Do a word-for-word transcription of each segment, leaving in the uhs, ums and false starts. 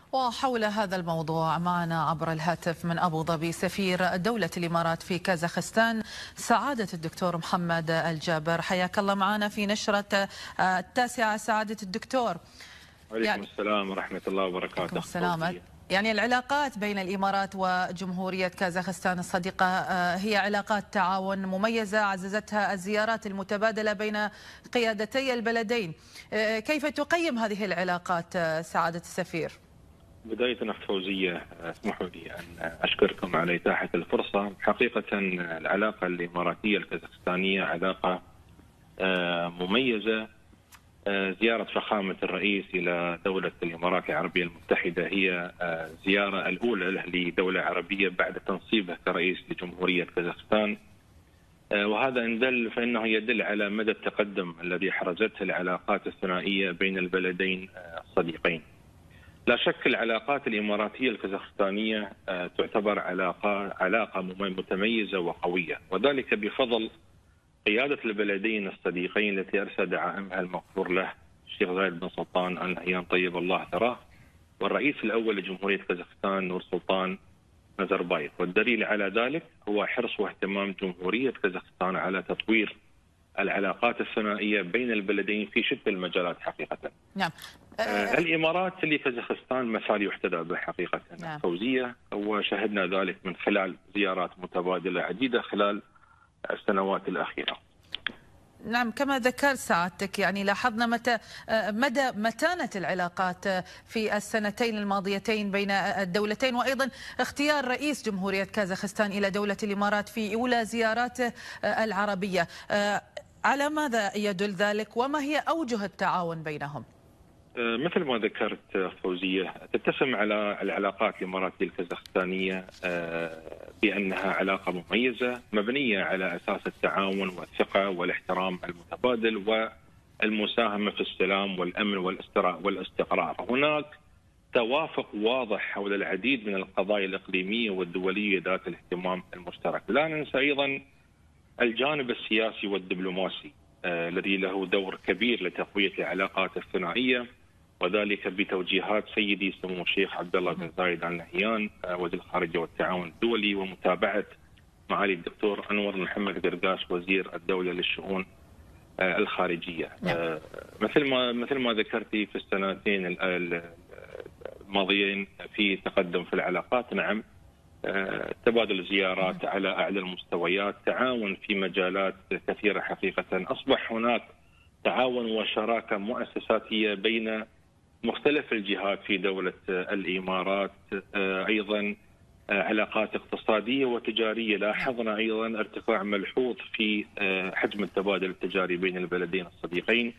وحول هذا الموضوع معنا عبر الهاتف من أبو ظبي سفير دولة الإمارات في كازاخستان سعادة الدكتور محمد الجابر. حياك الله معنا في نشرة التاسعة سعادة الدكتور. وعليكم يعني السلام ورحمة الله وبركاته. السلام. يعني العلاقات بين الإمارات وجمهورية كازاخستان الصديقة هي علاقات تعاون مميزة عززتها الزيارات المتبادلة بين قيادتي البلدين. كيف تقيم هذه العلاقات سعادة السفير؟ بداية فوزية اسمحوا لي أن أشكركم على إتاحة الفرصة. حقيقة العلاقة الإماراتية الكازاخستانية علاقة مميزة. زيارة فخامة الرئيس إلى دولة الإمارات العربية المتحدة هي زيارة الأولى له لدولة عربية بعد تنصيبه كرئيس لجمهورية كازاخستان، وهذا إن دل فإنه يدل على مدى التقدم الذي حرزته العلاقات الثنائية بين البلدين الصديقين. لا شك العلاقات الإماراتية الكازاخستانية تعتبر علاقة علاقة متميزة وقوية، وذلك بفضل قيادة البلدين الصديقين التي أرسل دعائمها المغفور له الشيخ زايد بن سلطان آل نهيان طيب الله ثراه، والرئيس الأول لجمهورية كازاخستان نور سلطان نزربايف. والدليل على ذلك هو حرص واهتمام جمهورية كازاخستان على تطوير العلاقات الثنائية بين البلدين في شتى المجالات حقيقة. نعم. آه الإمارات لكازاخستان مثال يحتذى به حقيقة. نعم. فوزية، وشاهدنا ذلك من خلال زيارات متبادلة عديدة خلال السنوات الأخيرة. نعم، كما ذكرت سعادتك يعني لاحظنا متى مدى متانة العلاقات في السنتين الماضيتين بين الدولتين، وأيضا اختيار رئيس جمهورية كازاخستان إلى دولة الإمارات في أولى زياراته العربية. على ماذا يدل ذلك وما هي أوجه التعاون بينهم؟ مثل ما ذكرت فوزية، تتسم على العلاقات الإماراتية الكازاخستانية بأنها علاقة مميزة مبنية على أساس التعاون والثقة والاحترام المتبادل والمساهمة في السلام والأمن والاستقرار. هناك توافق واضح حول العديد من القضايا الإقليمية والدولية ذات الاهتمام المشترك. لا ننسى أيضا الجانب السياسي والدبلوماسي الذي له دور كبير لتقوية العلاقات الثنائية، وذلك بتوجيهات سيدي سمو الشيخ عبد الله بن زايد آل نهيان وزير الخارجية والتعاون الدولي، ومتابعة معالي الدكتور أنور محمد قرقاش وزير الدولة للشؤون الخارجية. نعم. مثل ما مثل ما ذكرتي في السنتين الماضيين في تقدم في العلاقات. نعم، تبادل زيارات على أعلى المستويات، تعاون في مجالات كثيرة حقيقة. أصبح هناك تعاون وشراكة مؤسساتية بين مختلف الجهات في دولة الإمارات، أيضا علاقات اقتصادية وتجارية. لاحظنا أيضا ارتفاع ملحوظ في حجم التبادل التجاري بين البلدين الصديقين.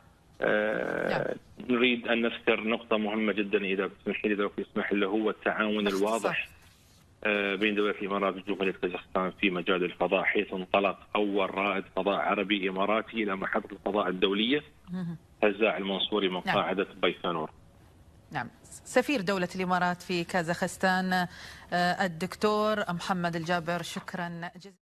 نريد أن نذكر نقطة مهمة جدا إذا تسمحي لي، لو يسمح لي، هو التعاون الواضح بين دولة الإمارات وجمهورية كازاخستان في مجال الفضاء، حيث انطلق أول رائد فضاء عربي إماراتي إلى محطة الفضاء الدولية هزاع المنصوري من قاعدة بيسانور. نعم. سفير دولة الإمارات في كازاخستان الدكتور محمد الجابر، شكرا جزيلا.